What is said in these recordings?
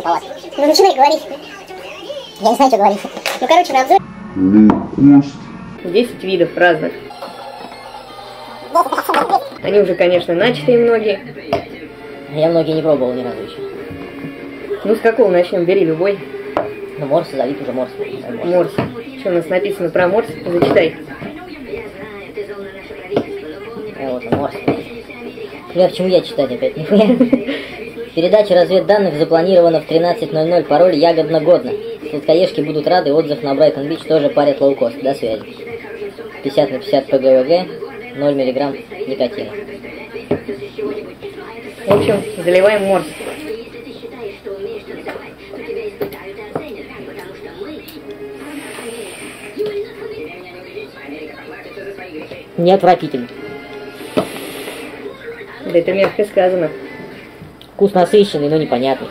туповат. Ну начинай говорить. Я не знаю, что говорить. Ну короче, на обзор. 10 видов разных. Они уже, конечно, начатые многие. Я многие не пробовал ни разу еще. Ну с какого начнем? Бери любой. Ну морс, зовут уже морс. Морс. Что у нас написано про морс? Зачитай. Вот он, морс. Бля, почему я читать опять? Нихуя. Передача разведданных запланирована в 13:00. Пароль ягодно-годно. Сладкоежки будут рады. Отзыв на Брайтон-Бич тоже парят лоукост. До связи. 50/50 ПГВГ. 0 мг никотина. В общем, заливаем морс. Не отвратительно. Да это мягко сказано. Вкус насыщенный, но непонятный.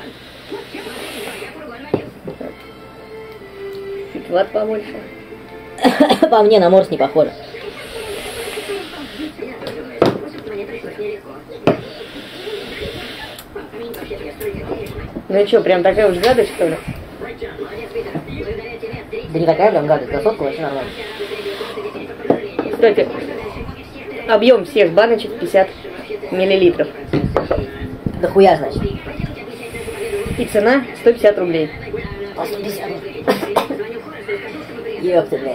Чуть ват побольше. По мне на морс не похоже. Ну и что, прям такая уж гадость, что ли? Да не такая прям гадость, за сотку вообще нормально. Кстати, объем всех баночек 50 миллилитров. Да хуя, значит. И цена 150 рублей. По 150. Ёпта, бля.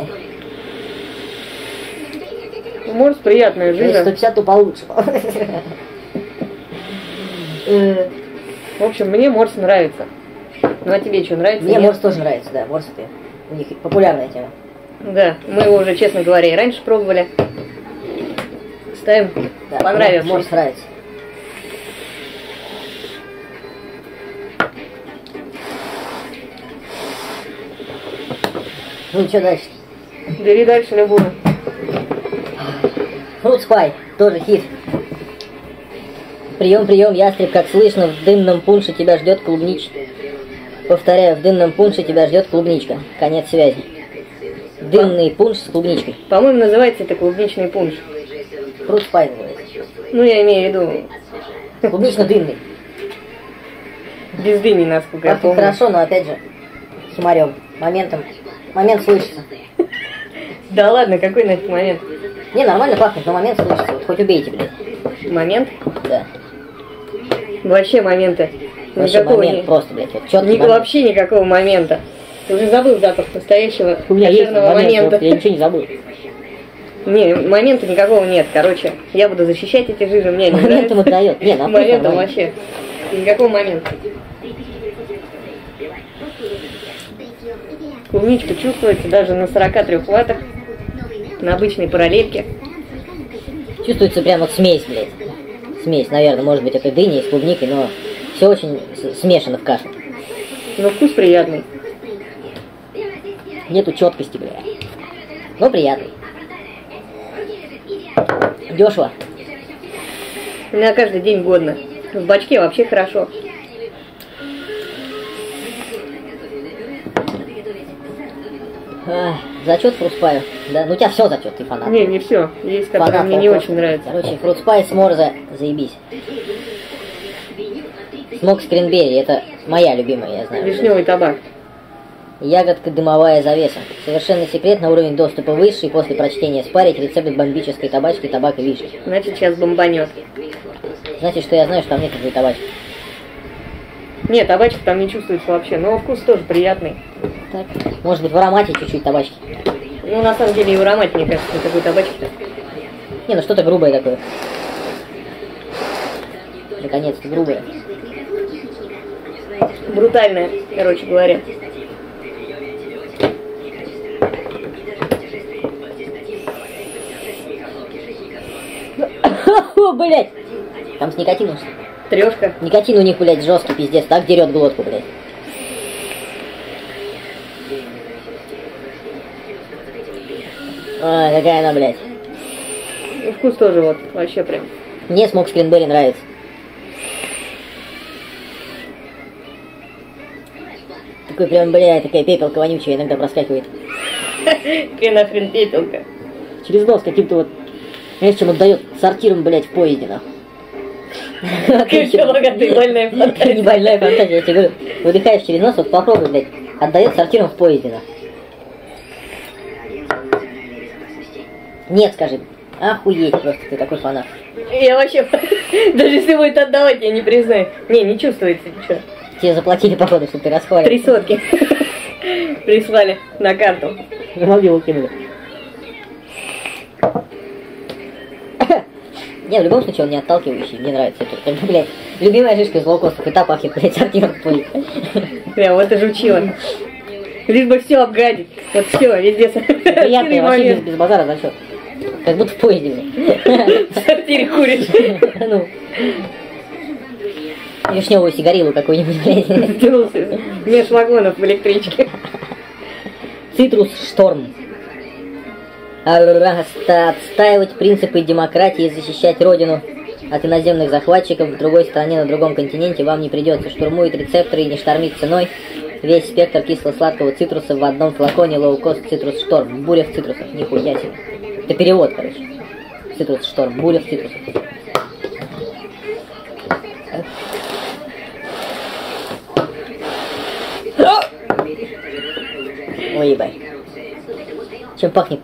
Морс приятная жижа. 150 то получше. В общем, мне морс нравится. Ну а тебе что, нравится? Мне нет? морс тоже нравится, да. Морс это у них популярная тема. Да, мы его уже, честно говоря, и раньше пробовали. Ставим Да, понравившийся. морс нравится. Ну и что дальше? Бери дальше любую. Фрут спай, тоже хит. Прием, прием, ястреб, как слышно, в дымном пунше тебя ждет клубничка. Повторяю, в дымном пунше тебя ждет клубничка. Конец связи. Дымный пунш с клубничкой. По-моему, называется это клубничный пунш. Фрут спай называется. Ну, я имею в виду Клубнично-дымный. без дыни, насколько я Пахнет помню. хорошо, но опять же, химарем. Момент слышится. Да ладно, какой нафиг момент? Не, нормально пахнет, но момент слышится. Вот хоть убейте, блядь. Момент? Да. Вообще момента. Вообще Никакого момент просто, блядь, вот четкий момент. Вообще никакого момента. Ты уже забыл запах настоящего У меня есть кошерного момент, момента. вот я ничего не забыл. Не, момента никакого нет. Короче, я буду защищать эти жижи, мне не Момент ему нравится. дает. Не, на вкус Момента нормально. вообще. Никакого момента. Клубничка чувствуется даже на 43 ваттах. На обычной параллельке. Чувствуется прям вот смесь, блядь. Смесь, наверное, может быть, это дыни с клубникой, но все очень смешано в каше. Но вкус приятный. Нету четкости, блядь. Но приятный. Дешево. На каждый день годно. В бачке вообще хорошо. Зачет фрутспаю. Да, ну у тебя все зачет, ты фанат. Не все. Есть, которые Фанат, мне не алкоголь. очень нравятся. Короче, фрутспай с морза, заебись. Смок скринберри, это моя любимая, я знаю. Вишневый табак. Ягодка дымовая завеса. Совершенно секретно, уровень доступа высший. После прочтения спарить рецепт бомбической табачки, табак и вишни. Значит, сейчас бомбанет. Знаете, что я знаю, что там нет никакой табачки. Нет, табачек там не чувствуется вообще. Но вкус тоже приятный. Так. Может быть, в аромате чуть-чуть табачки. Ну, на самом деле, и в аромате, мне кажется, никакой табачки-то. Не, ну что-то грубое такое. Наконец-то грубое. Брутальное, короче говоря. Блять! Там с никотином. Трешка. Никотин у них, блядь, жесткий пиздец. Так дерет глотку, блядь. Ой, какая она, блядь. И вкус тоже вот, вообще прям. Мне смок скринберри нравится. Такой прям, блядь, такая пепелка вонючая иногда проскакивает. Какая нахрен пепелка. Через нос каким-то вот, знаешь, чем отдает сортиром, блядь, в поезде, нахуй. Какая богатая больная Не фантазия. больная фантазия, я тебе говорю. Выдыхаешь через нос, вот попробуй, блядь. Отдает сортиром в поезде, нахуй. Нет, скажи. Охуеть просто, ты такой фанат. Я вообще, даже если будет отдавать, я не признаю. Не чувствуется ничего. Тебе заплатили, походу, чтобы ты расхвалил. 3 сотки прислали на карту. Мобилу кинули. Не, в любом случае он не отталкивающий, мне нравится это. Как бы, блядь, любимая шишка из лоукостов, и та пахнет, блядь, сортиром в поезде. Прям вот это жучило. Лишь бы все обгадить. Вот все, везде Приятно, вообще без базара за счет. Как будто в поезде, блядь. в сортире куришь. Ну. Вишневую сигарилу какую-нибудь, блядь. Тянулся меж вагонов в электричке. Цитрус Шторм. Отстаивать принципы демократии и защищать родину от иноземных захватчиков в другой стране, на другом континенте вам не придется. Штурмует рецепторы и не штормит ценой. Весь спектр кисло-сладкого цитруса в одном флаконе. Лоукост Цитрус Шторм. Буря в цитрусах. Нихуя себе. Это перевод, короче. Цитрус Шторм. Буря в цитрусах. Ой, ебать. Чем пахнет?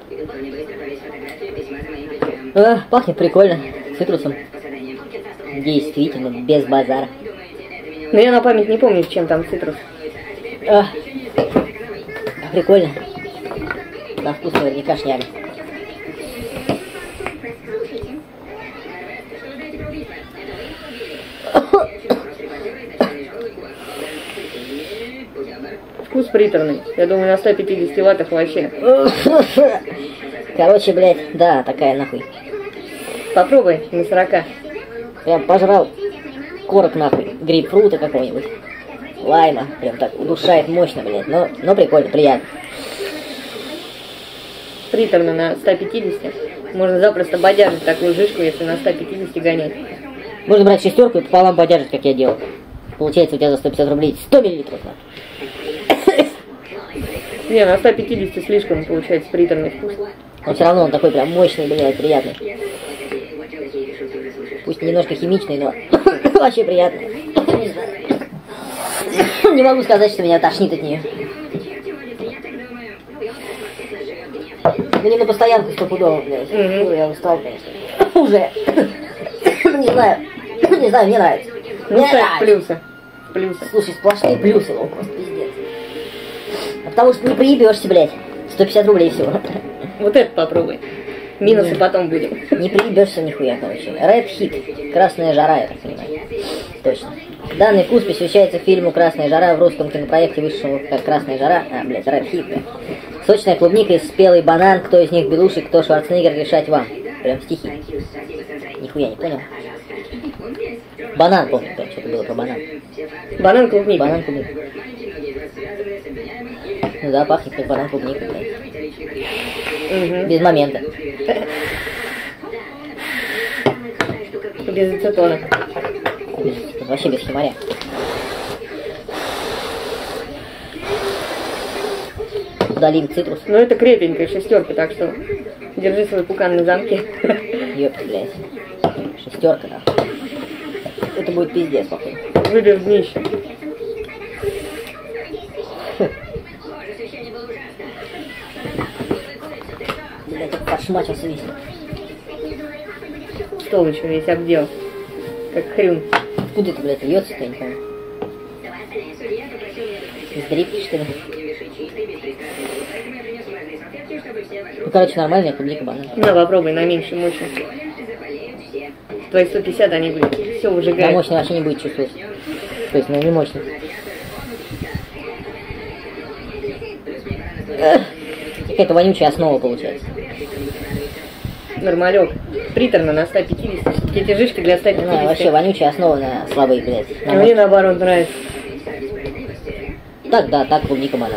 Пахнет прикольно. Цитрусом. Действительно, без базара. Но я на память не помню, чем там цитрус. Прикольно. На вкус наверняка шняга. Вкус приторный. Я думаю, на 150 ваттах вообще. Короче, блядь, да, такая нахуй. Попробуй на 40. Прям пожрал корок нахуй. Грейпфрута какого-нибудь. Лайма. Прям так удушает мощно, блядь. Но прикольно, приятно. Приторно на 150. Можно запросто бодяжить такую жишку, если на 150 гонять. Можно брать шестерку и пополам бодяжить, как я делал. Получается у тебя за 150 рублей 100 миллилитров. Не, на 150 слишком получается приторный вкус. Но все равно он такой прям мощный, блядь, приятный. Пусть немножко химичный, но вообще приятный. Не знаю. Не могу сказать, что меня тошнит от нее. Ну не на постоянку стопудово, блядь. Ну, я устал, конечно. Уже. Не знаю, мне нравится. Ну, Мне ставь нравится. плюсы. Слушай, сплошные плюсы, лоукост, пиздец. А потому что не приебешься, блядь. 150 рублей всего. Вот это попробуй. Минусы потом будем. Не приебешься нихуя, короче. Red Hit. Красная жара, я так понимаю. Точно. Данный вкус посвящается фильму «Красная жара» в русском кинопроекте, вышедшему как «Красная жара». Блядь, Red Hit, блядь. Сочная клубника и спелый банан. Кто из них Белуши, кто Шварценеггер, решать вам. Прям стихи. Нихуя не понял. Банан, помню, там что-то было про банан. Банан клубника. Банан клубника. Ну да, пахнет как банан клубника, блядь. Угу. Без момента. Без ацетона. Вообще без химаря. Удалим цитрус. Ну это крепенькая шестерка, так что держи свой пукан на замке. Ёпта, блядь. Шестерка, да. Это будет пиздец, походу. Выбер днище. Блядь, как подшмачился весь. Стол еще весь обдел. Как хрюн. Откуда это, блядь, льется-то, я не помню. Из дрипки, что ли? Ну, короче, нормальная клубника банан. На, попробуй на меньшей мощности. Твои 150 они будут все На выжигают. мощный вообще не будет чувствовать. То есть, ну, не мощный. Какая-то вонючая основа получается. Нормалек. Приторно на 150. Все-таки эти жишки для Не знаю, 150. вообще вонючая основа на слабые, блядь. А мне наоборот нравится. Так, да, так клубника банан.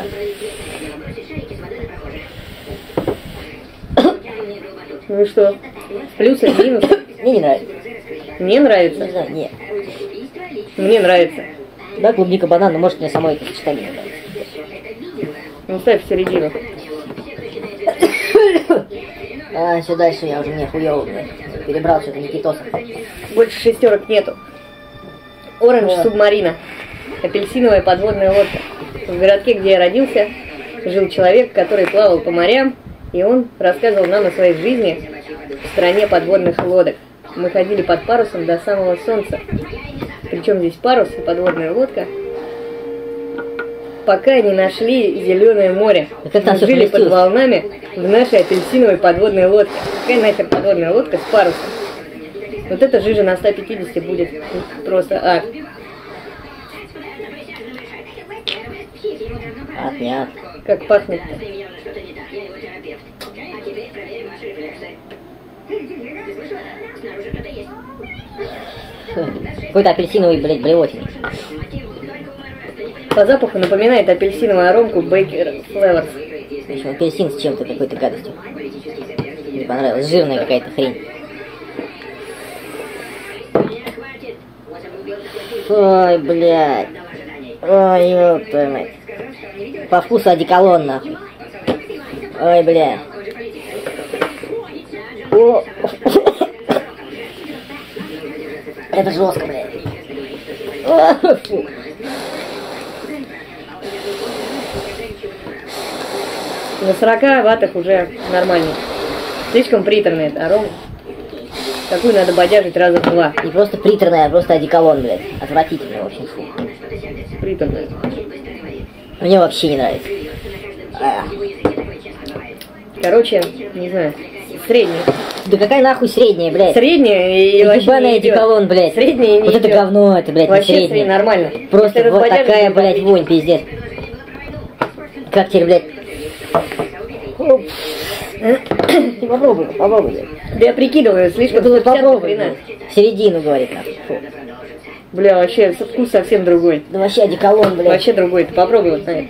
Ну и что? Плюсы, минусы? Мне не нравится. Мне Не нравится. знаю, нет. Мне нравится. Да, клубника банан, но может мне самой это сочетание не нравится. Ну ставь в середину. А, все дальше я уже не хуёво, блядь. перебрал что-то Никитоса. Больше шестерок нету. Оранж Субмарина. Апельсиновая подводная лодка. В городке, где я родился, жил человек, который плавал по морям, и он рассказывал нам о своей жизни в стране подводных лодок. Мы ходили под парусом до самого солнца. Причем здесь парус и подводная лодка, пока не нашли зеленое море. Мы жили под волнами в нашей апельсиновой подводной лодке. Какая нахер подводная лодка с парусом? Вот эта жижа на 150 будет просто ад. Нет. Как пахнет-то. Какой-то апельсиновый, блядь, блевотин. По запаху напоминает апельсиновую аромку Baker Flavors. В общем, апельсин с чем-то, какой-то гадостью. Мне понравилось. Жирная какая-то хрень. Ой, блядь. Ой, ёб твою мать. По вкусу одеколон, нахуй. Ой, блядь. О. Это жестко, блядь. Фу. На 40 ваттах уже нормально. Слишком приторный это аром. Такую надо бодяжить раза в 2. Не просто приторная, а просто одеколон, блядь. Отвратительно, в общем. Приторная. Мне вообще не нравится. Короче, не знаю, средняя. Да какая нахуй средняя, блядь? Средняя и вообще ебаный не идет. одеколон, блядь. Средняя и не вот это идет. говно, это, блядь, вообще не средняя. Нормально. Просто если вот разбодяжить, такая, то блядь, отлично. вонь, пиздец. Как теперь, блядь? Ты попробуй, попробуй. Да я прикидываю, слишком Ты 150 попробуй, хрена. блядь. В середину, говорит, нахуй. Фу. Бля, вообще вкус совсем другой. Да вообще одеколон, блядь. Вообще другой. Ты попробуй вот, наверное.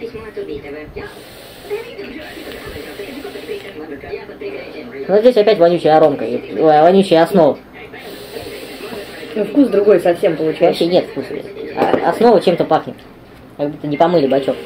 Ну здесь опять вонючая аромка, вонючая основа. Ну вкус другой совсем получается. Вообще нет вкуса, блядь. А основа чем-то пахнет. Как будто не помыли бачок.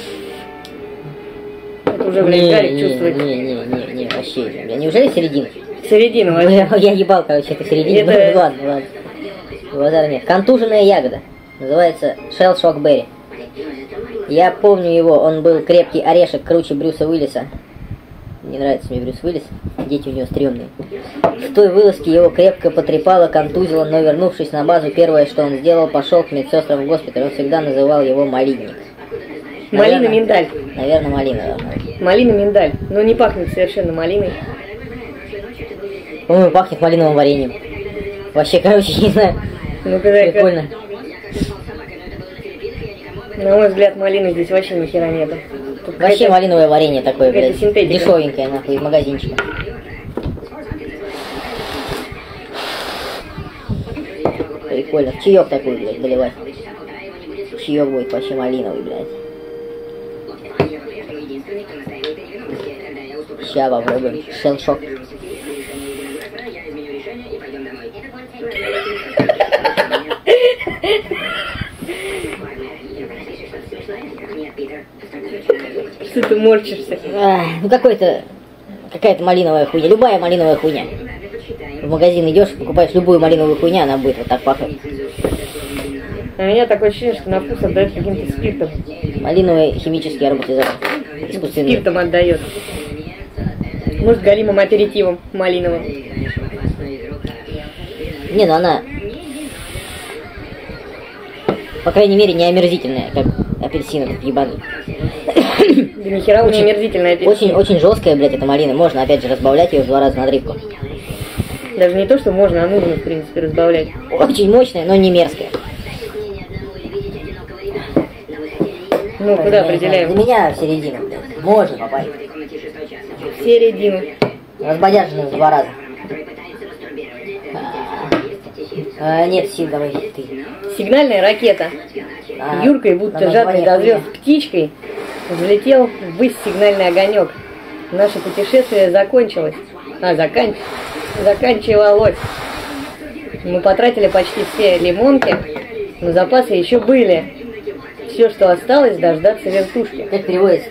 Это уже, блядь, Гарик чувствует. Не, вообще. Бля, неужели середина? Середину вообще. Бля, я ебал, короче, это середина. Это- Ну, ладно. Базара нет. Контуженная ягода. Называется Shell Shock Berry. Я помню его, он был крепкий орешек круче Брюса Уиллиса. Не нравится мне Брюс Уиллис, дети у него стрёмные. В той вылазке его крепко потрепало, контузило, но вернувшись на базу, первое, что он сделал, пошел к медсестрам в госпиталь. Он всегда называл его малинник. Малина-миндаль. Наверное, малина должна быть. Малина-миндаль. Но не пахнет совершенно малиной. По-моему, пахнет малиновым вареньем. Вообще, короче, не знаю. Ну, когда Прикольно. На мой взгляд, малины здесь вообще ни хера нету. Тут Вообще какая-то- малиновое варенье такое, какая-то блядь. синтетика. Дешевенькое, нахуй, из магазинчика. Прикольно. В чаек такой, блядь, доливать. Чаек будет вообще малиновый, блядь. Ща попробуем. Шелшок. Что ты морчишься? Ну какая-то малиновая хуйня. Любая малиновая хуйня. В магазин идешь, покупаешь любую малиновую хуйню, она будет вот так пахнуть. А у меня такое ощущение, что на вкус отдает каким-то спиртом. Малиновый химический ароматизатор. Искусственный. Спиртом отдает. Может, галимым аперитивом малиновым. Не, ну она, по крайней мере, не омерзительная, как апельсин этот ебаный. Да нихера у меня омерзительная апельсин. Очень жесткая, блядь, эта малина. Можно, опять же, разбавлять ее в 2 раза на дрипку. Даже не то, что можно, а нужно, в принципе, разбавлять. Очень мощная, но не мерзкая. Ну, куда Для определяем? меня в середину, блядь. Можно попасть. В середину. Разбодяженную в 2 раза. Нет, Сил, давай ты. Сигнальная ракета. Юркой, будто жадный до звезд птичкой, взлетел ввысь сигнальный огонек. Наше путешествие закончилось. Заканчивалось. Мы потратили почти все лимонки, но запасы еще были. Все, что осталось, дождаться вертушки. Как переводится?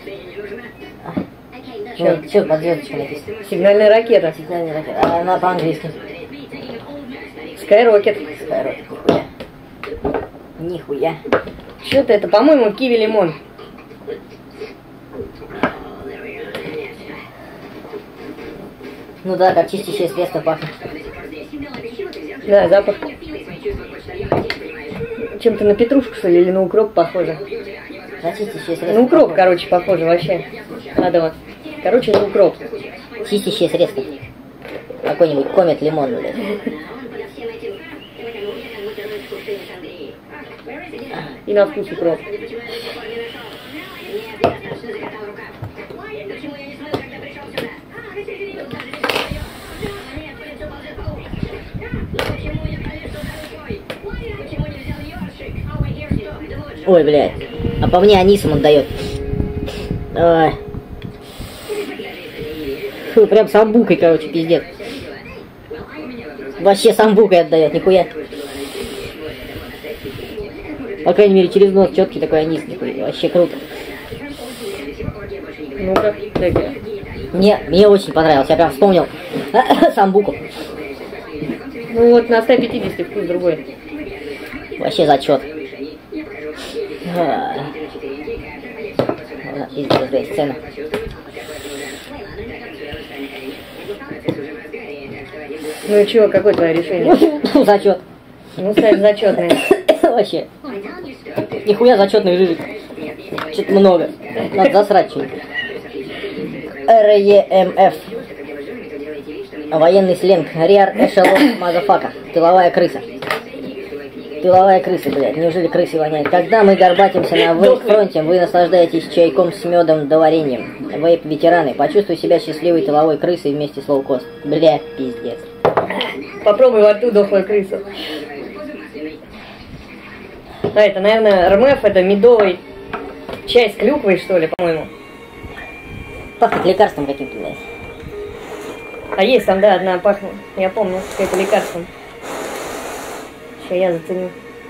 Что под звездочкой написано? Сигнальная ракета. Сигнальная ракета. А она по-английски. Скайрокет. Скайрокет, нихуя. Нихуя. Что-то это, по-моему, киви-лимон. Ну да, как чистящее средство пахнет. Да, запах. Чем-то на петрушку, что ли, или на укроп похоже. На чистящее средство. На укроп, короче, похоже вообще. Адово. Короче, на укроп. Чистящее средство. Какой-нибудь комет лимон, блядь. И на вкус укроп. Ой, блядь. А по мне анисом он дает. Ой. Фу, прям самбукой, короче, пиздец. Вообще самбукой отдает, нихуя. По крайней мере, через нос четкий такой анис, нихуя. Вообще круто. Ну-ка, дай-ка. Мне очень понравилось, я прям вспомнил самбуку. Ну вот, на 150 вкус другой. Вообще зачет. Пиздец, блядь, сцена. Ну и чего, какое твое решение? Зачет. Ну, ставь зачетное. Вообще. Нихуя зачетных жижек. Что-то много. Надо засрать что-нибудь. РЕМФ. Военный сленг. Реар эшелон мазафака. Тыловая крыса. Тыловая крыса, блядь. Неужели крысы воняют? Когда мы горбатимся на вейп-фронте, вы наслаждаетесь чайком с медом да вареньем. Вейп-ветераны. Почувствуй себя счастливой тыловой крысой вместе с лоукост. Бля, пиздец. Попробуй во рту дохлую крысу. Да, это, наверное, РМФ, это медовый чай с клюквой, что ли, по-моему. Пахнет лекарством каким-то, блядь. А есть там, да, одна пахнет. Я помню, какое-то лекарством. Сейчас я заценю.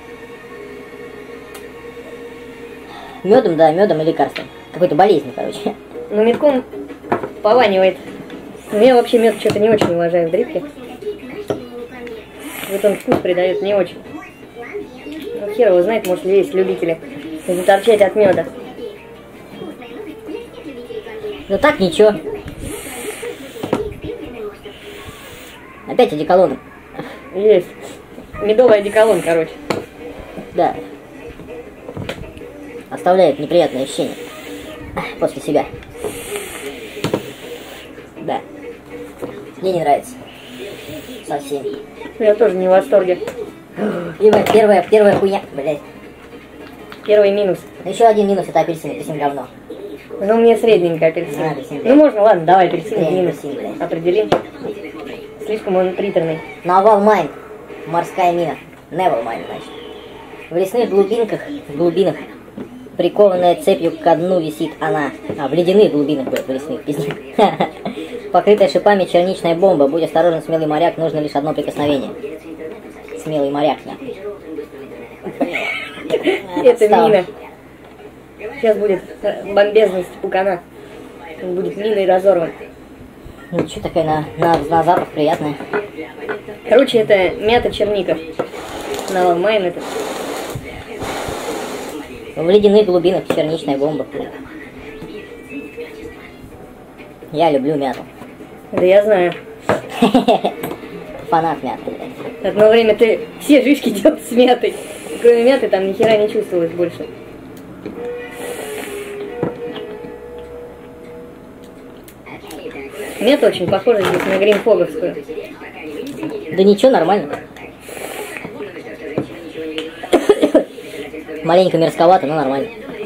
Медом, да, медом и лекарством. Какой-то болезнь, короче. Ну, медком пованивает. Но я вообще мед что-то не очень уважаю в дрипке. Вот он вкус придает не очень. Ну, хер его знает, может ли есть любители заторчать от меда. Ну так ничего. Опять одеколоном. Есть. Медовый одеколон, короче. Да. Оставляет неприятное ощущение после себя. Да. Мне не нравится. Совсем. Я тоже не в восторге. Первая хуйня, блядь. Первый минус. Еще один минус — это апельсин. Апельсин говно. Ну, мне средненько апельсин. Апельсин, Ну, можно, ладно, давай апельсин Да, минус. апельсин, блядь. Определим. Слишком он приторный. Навал Майн. Морская мина. Never mind, значит. В лесных глубинах, прикованная цепью ко дну висит она. А, в ледяных глубинах, блядь, в лесных, пиздец. Покрытая шипами черничная бомба. Будь осторожен, смелый моряк, нужно лишь одно прикосновение. Смелый моряк, нахуй. Это мина. Сейчас будет бомбезность пукана. Он будет миной разорван. Ну, что такая на запах приятная. Короче, это мята черника. Навал Майн это. В ледяных глубинах черничная бомба. Я люблю мяту. Да я знаю. Фанат мяты, блядь. Одно время ты все жишки делал с мятой. Кроме мяты там ни хера не чувствовалось больше. Мята очень похожа здесь на гринфоговскую. Да ничего, нормально. Маленько мерзковато, но нормально.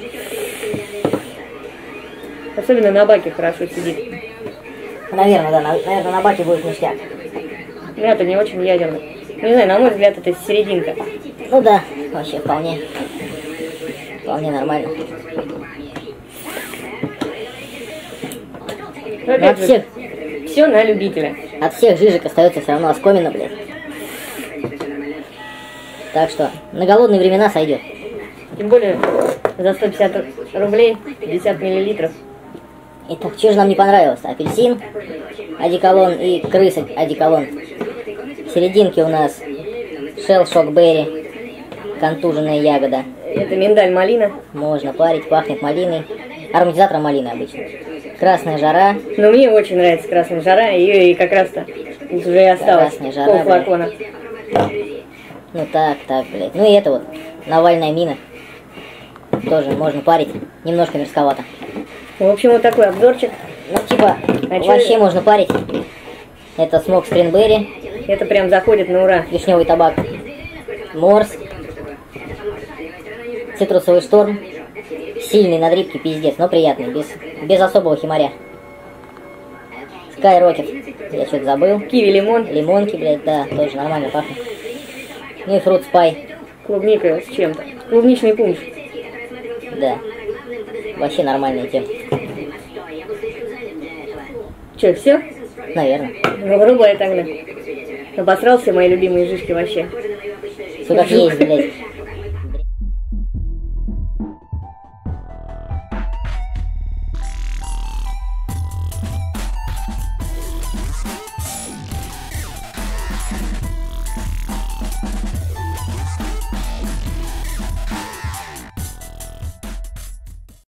Особенно на баке хорошо сидит. Наверное, да, наверное, на баке будет ништяк. Мята не очень ядерная. Не знаю, на мой взгляд, это серединка. Ну да, вообще вполне нормально. Но опять же, все на любителя. От всех жижек остается все равно оскомина, блядь. Так что на голодные времена сойдет. Тем более за 150 рублей 50 миллилитров. Итак, что же нам не понравилось? Апельсин, одеколон и крыса одеколон. В серединке у нас Шелл шокберри. Контуженная ягода. Это миндаль-малина. Можно парить, пахнет малиной. Ароматизатором малины обычно. Красная жара. Но мне очень нравится красная жара, ее и как раз-то уже и осталось Красная жара, полфлакона. Ну так, блядь. Ну и это вот, Навальная мина. Тоже можно парить. Немножко мерзковато. В общем, вот такой обзорчик. Ну типа, вообще можно парить. Это смок стринберри. Это прям заходит на ура. Вишневый табак. Морс. Цитрусовый шторм. Сильный на дрипке, пиздец, но приятный, без особого химаря. Sky Rocket. Я что-то забыл. Киви-лимон. Лимонки, блядь, да, тоже нормально пахнет. Ну и фрут спай. Клубника с чем-то. Клубничный пунш. Да. Вообще нормальная тема. Че, все? Наверное. Ну, грубо я тогда. Обосрался мои любимые жишки вообще. Все как есть, блядь.